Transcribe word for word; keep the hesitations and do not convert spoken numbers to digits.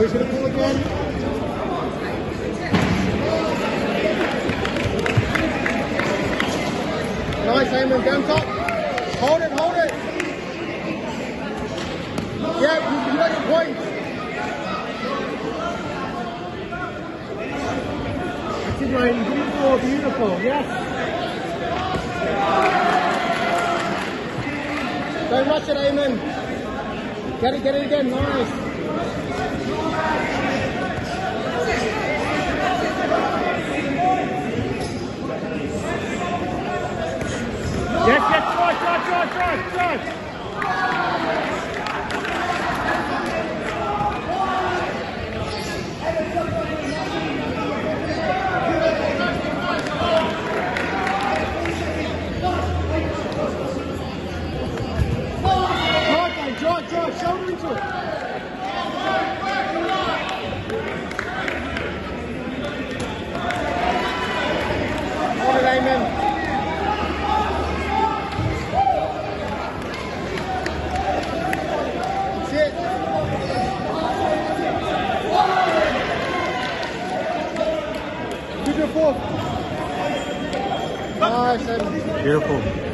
he's going to pull again. Nice, Eamon, down top. Hold it, hold it. Yeah, you, you got your point. That's it, Ryan. Beautiful, beautiful, yes. Don't rush it, Eamon. Get it, get it again, nice. Yes, yes, try, try, try, try, try. Try, try, try, shoulder into it. Hold it, Eamon. Nice, beautiful.